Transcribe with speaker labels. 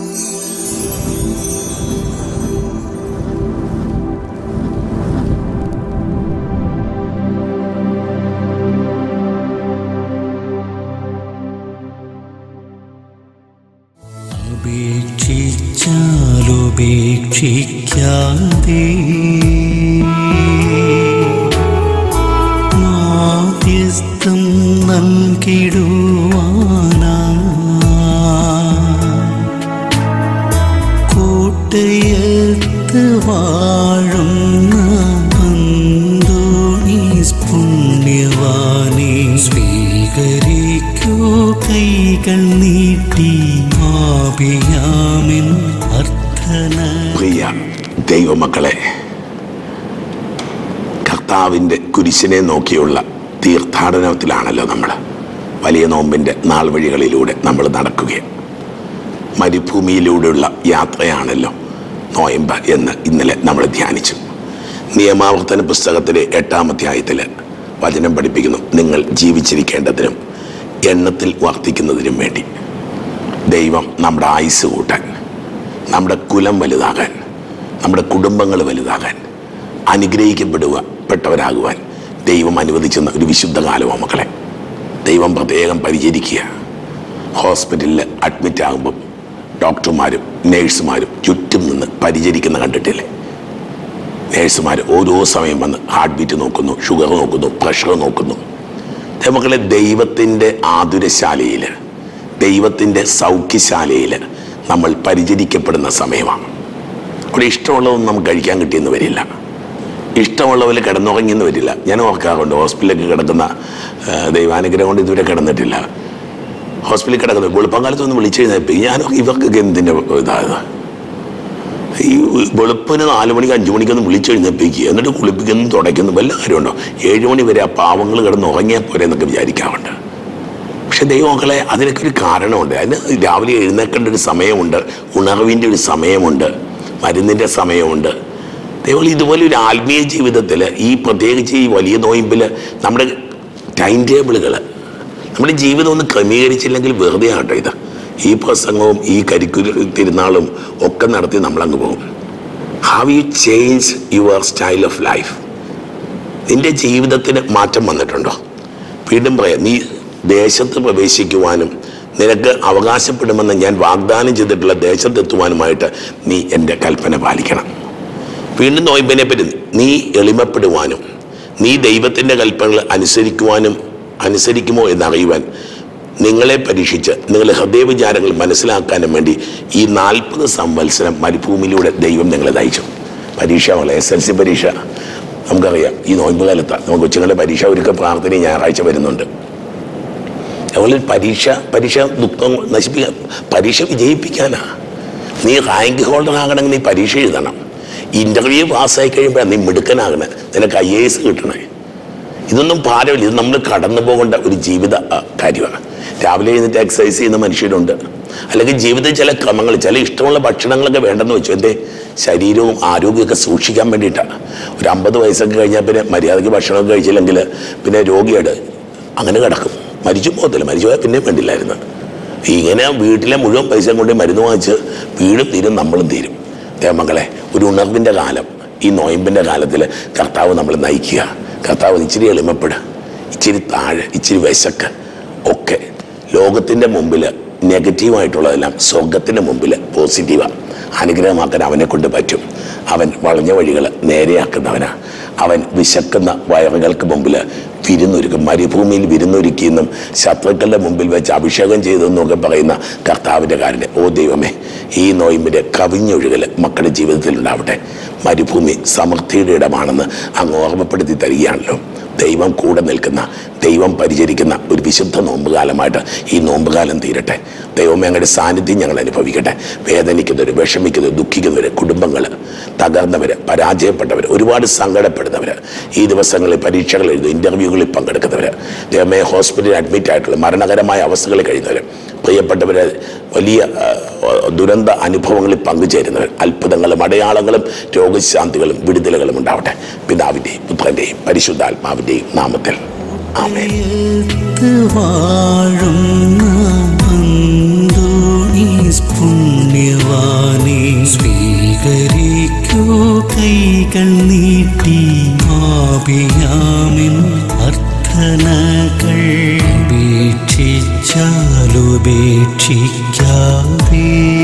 Speaker 1: ഉപേക്ഷിക്കാതെ മാധ്യസ്ഥം നൽകിടുവാനാ കോട്ടയത്ത് വാഴുന്ന അന്തോണീസ് പുണ്യവാനെ സ്വീകരിക്കൂ കൈകൾ നീട്ടി ആപിയാമിൻ അർത്ഥന.
Speaker 2: പ്രിയ ദൈവമക്കളെ, കർത്താവിൻ്റെ കുരിശിനെ നോക്കിയുള്ള തീർത്ഥാടനത്തിലാണല്ലോ നമ്മൾ. വലിയ നോമ്പിൻ്റെ നാൾ വഴികളിലൂടെ നമ്മൾ നടക്കുകയാണ്. മരുഭൂമിയിലൂടെയുള്ള യാത്രയാണല്ലോ നോയമ്പ് എന്ന് ഇന്നലെ നമ്മൾ ധ്യാനിച്ചു. നിയമാവർത്തന പുസ്തകത്തിലെ 8-ാം അധ്യായത്തിൽ വചനം പഠിപ്പിക്കുന്നു, നിങ്ങൾ ജീവിച്ചിരിക്കേണ്ടതിനും എണ്ണത്തിൽ വർദ്ധിക്കുന്നതിനും വേണ്ടി ദൈവം നമ്മുടെ ആയുസ് കൂട്ടാൻ, നമ്മുടെ കുലം വലുതാകാൻ, നമ്മുടെ കുടുംബങ്ങൾ വലുതാകാൻ, അനുഗ്രഹിക്കപ്പെട്ടവരാകുവാൻ ദൈവം അനുവദിച്ചെന്ന ഒരു വിശുദ്ധ കാലമാണ് മക്കളെ. ദൈവം പ്രത്യേകം പരിചരിക്കുക. ഹോസ്പിറ്റലിൽ അഡ്മിറ്റ് ആകുമ്പം ഡോക്ടർമാരും നേഴ്സുമാരും ചുറ്റും നിന്ന് പരിചരിക്കുന്ന കണ്ടിട്ടില്ലേ? നേഴ്സുമാർ ഓരോ സമയം വന്ന് ഹാർട്ട് ബീറ്റ് നോക്കുന്നു, ഷുഗർ നോക്കുന്നു, പ്രഷർ നോക്കുന്നു. മക്കളെ, ദൈവത്തിൻ്റെ ആതുരശാലയിൽ, ദൈവത്തിൻ്റെ സൗഖ്യശാലയിൽ നമ്മൾ പരിചരിക്കപ്പെടുന്ന സമയമാണ്. അവിടെ ഇഷ്ടമുള്ളതൊന്നും നമുക്ക് കഴിക്കാൻ കിട്ടിയെന്ന് വരില്ല, ഇഷ്ടമുള്ളവർ കിടന്നുറങ്ങിയെന്ന് വരില്ല. ഞാൻ ഓർക്കാറുണ്ട്, ഹോസ്പിറ്റലിലൊക്കെ കിടക്കുന്ന ദൈവാനുഗ്രഹം കൊണ്ട് ഇതുവരെ കിടന്നിട്ടില്ല. ഹോസ്പിറ്റലിൽ കിടക്കുന്നത് വെളുപ്പംകാലത്തൊന്നും വിളിച്ചു കഴിഞ്ഞാൽ ഞാനൊക്കെ ഇവർക്കൊക്കെ എന്തിൻ്റെ ഇതായത്, ഈ വെളുപ്പിന് 4 മണിക്ക് 5 മണിക്കൊന്നും വിളിച്ചു കഴിഞ്ഞപ്പിക്കുക, എന്നിട്ട് കുളിപ്പിക്കുന്നു തുടയ്ക്കുന്നു, വല്ല കാര്യമുണ്ടോ? 7 മണി വരെ ആ പാവങ്ങൾ കിടന്ന് ഉറങ്ങിയാൽ പോരെ എന്നൊക്കെ വിചാരിക്കാറുണ്ട്. പക്ഷെ ദൈവമക്കളെ, അതിനൊക്കെ ഒരു കാരണമുണ്ട്. അതിന് രാവിലെ എഴുന്നേൽക്കേണ്ട ഒരു സമയമുണ്ട്, ഉണർവിൻ്റെ ഒരു സമയമുണ്ട്, മരുന്നിൻ്റെ സമയമുണ്ട്. ദൈവം ഇതുപോലെ ഒരു ആത്മീയ ജീവിതത്തിൽ, ഈ പ്രത്യേകിച്ച് ഈ വലിയ നോയമ്പിൽ നമ്മുടെ ടൈം ടേബിളുകൾ, നമ്മുടെ ജീവിതം ഒന്ന് ക്രമീകരിച്ചില്ലെങ്കിൽ വെറുതെ ആട്ടോ ഇത്. ഈ പ്രസംഗവും ഈ കരിക്കുലർ തിരുനാളും ഒക്കെ നടത്തി നമ്മളങ്ങ് പോകും. Have you change your style of life? നിൻ്റെ ജീവിതത്തിന് മാറ്റം വന്നിട്ടുണ്ടോ? വീണ്ടും പറയാം, നീ ദേശത്ത് പ്രവേശിക്കുവാനും നിനക്ക് അവകാശപ്പെടുമെന്ന് ഞാൻ വാഗ്ദാനം ചെയ്തിട്ടുള്ള ദേശത്തെത്തുവാനുമായിട്ട് നീ എൻ്റെ കൽപ്പന പാലിക്കണം. വീണ്ടും നോയമ്പിനെ പറ്റി നീ എളിമപ്പെടുവാനും നീ ദൈവത്തിൻ്റെ കൽപ്പനകൾ അനുസരിക്കുമോ എന്നറിയുവാൻ നിങ്ങളെ പരീക്ഷിച്ച് നിങ്ങളുടെ ഹൃദയവിചാരങ്ങൾ മനസ്സിലാക്കാനും വേണ്ടി ഈ 40 സംവത്സരം മരുഭൂമിയിലൂടെ ദൈവം നിങ്ങളെ നയിച്ചു. പരീക്ഷകളെ SLC പരീക്ഷ നമുക്കറിയാം. ഈ നോയമ്പ് കാലത്താണ് നമുക്ക് കൊച്ചുങ്ങളുടെ പരീക്ഷ ഒരുക്ക പ്രാർത്ഥന ഞായറാഴ്ച വരുന്നുണ്ട്. അതുപോലെ പരീക്ഷ ദുഃഖം നശിപ്പിക്കാൻ, പരീക്ഷ വിജയിപ്പിക്കാനാ. നീ റാങ്ക് ഹോൾഡർ ആകണമെങ്കിൽ നീ പരീക്ഷ എഴുതണം. ഇൻ്റർവ്യൂ പാസ്സായി കഴിയുമ്പോഴാണ് നീ മിടുക്കനാകണേ, നിനക്ക് IAS കിട്ടണേ. ഇതൊന്നും ഭാരമില്ല, ഇത് നമ്മൾ കടന്നു പോകേണ്ട ഒരു ജീവിത കാര്യമാണ്. രാവിലെ എഴുന്നിട്ട് എക്സസൈസ് ചെയ്യുന്ന മനുഷ്യരുണ്ട്, അല്ലെങ്കിൽ ജീവിതത്തിൽ ചില ക്രമങ്ങൾ, ചില ഇഷ്ടമുള്ള ഭക്ഷണങ്ങളൊക്കെ വേണ്ടെന്ന് വെച്ചു. എൻ്റെ ശരീരവും ആരോഗ്യമൊക്കെ സൂക്ഷിക്കാൻ വേണ്ടിയിട്ടാണ്. ഒരു 50 വയസ്സൊക്കെ കഴിഞ്ഞാൽ പിന്നെ മര്യാദയ്ക്ക് ഭക്ഷണമൊക്കെ കഴിച്ചില്ലെങ്കിൽ പിന്നെ രോഗിയുടെ അങ്ങനെ കിടക്കും, മരിച്ചു പോകത്തില്ല. മരിച്ചു പോയാൽ പിന്നെ വേണ്ടില്ലായിരുന്നു. ഇങ്ങനെ വീട്ടിലെ മുഴുവൻ പൈസ കൊണ്ട് മരുന്ന് വാങ്ങിച്ച് വീടും തീരും നമ്മളും തീരും. മക്കളെ, ഒരു ഉണർവിൻ്റെ കാലം, ഈ നോയമ്പിൻ്റെ കാലത്തിൽ കർത്താവ് നമ്മൾ നയിക്കുക. കർത്താവ് ഇച്ചിരി എളിമപ്പെടുക, ഇച്ചിരി താഴെ, ഇച്ചിരി വിശക്ക് ഒക്കെ. ലോകത്തിൻ്റെ മുമ്പിൽ നെഗറ്റീവായിട്ടുള്ളതെല്ലാം സ്വർഗത്തിൻ്റെ മുമ്പിൽ പോസിറ്റീവാണ്. അനുഗ്രഹമാക്കാൻ അവനെ കൊണ്ട് പറ്റും. അവൻ വളഞ്ഞ വഴികൾ നേരെയാക്കുന്നവനാണ്. അവൻ വിശക്കുന്ന വയറുകൾക്ക് മുമ്പിൽ വിരുന്നൊരുക്കും. മരുഭൂമിയിൽ വിരുന്നൊരുക്കിയെന്നും ശത്രുക്കളുടെ മുമ്പിൽ വെച്ച് അഭിഷേകം ചെയ്തെന്നൊക്കെ പറയുന്ന കർത്താവിൻ്റെ കാര്യം. ഓ ദൈവമേ, ഈ നോയമ്പിൻ്റെ കവിഞ്ഞൊഴുകൽ മക്കളുടെ ജീവിതത്തിൽ ഉണ്ടാവട്ടെ. മരുഭൂമി സമൃദ്ധിയുടെ ഇടമാണെന്ന് അങ്ങ് ഓർമ്മപ്പെടുത്തി തരികയാണല്ലോ. ദൈവം കൂടെ നിൽക്കുന്ന, ദൈവം പരിചരിക്കുന്ന ഒരു വിശുദ്ധ നോമ്പുകാലമായിട്ട് ഈ നോമ്പുകാലം തീരട്ടെ. ദൈവമേ, അങ്ങയുടെ സാന്നിധ്യം ഞങ്ങൾ അനുഭവിക്കട്ടെ. വേദനിക്കുന്നവർ, വിഷമിക്കുന്നവർ, ദുഃഖിക്കുന്നവർ, കുടുംബങ്ങൾ തകർന്നവർ, പരാജയപ്പെട്ടവർ, ഒരുപാട് സങ്കടപ്പെടുന്നവർ, ഈ ദിവസങ്ങളിൽ പരീക്ഷകൾ എഴുതും, ഇൻ്റർവ്യൂകളിൽ പങ്കെടുക്കുന്നവർ, ദൈവമേ ഹോസ്പിറ്റലിൽ അഡ്മിറ്റ് ആയിട്ടുള്ള മരണകരമായ അവസ്ഥകളിൽ കഴിയുന്നവർ, പ്രിയപ്പെട്ടവർ വലിയ ദുരന്ത അനുഭവങ്ങളിൽ പങ്കുചേരുന്നവർ, അത്ഭുതങ്ങളും അടയാളങ്ങളും രോഗശാന്തികളും വിടുതലുകളും ഉണ്ടാവട്ടെ. പിതാവിൻ്റെയും പുത്രൻ്റെയും പരിശുദ്ധാത്മാവിൻ്റെയും നാമത്തിൽ ആമേൻ.
Speaker 1: വാഴുന്ന കൈകൾ നീട്ടി പാപിയാമിൻ അർത്ഥനകൾ ഉപേക്ഷിച്ചാലുപേക്ഷിക്കാതെ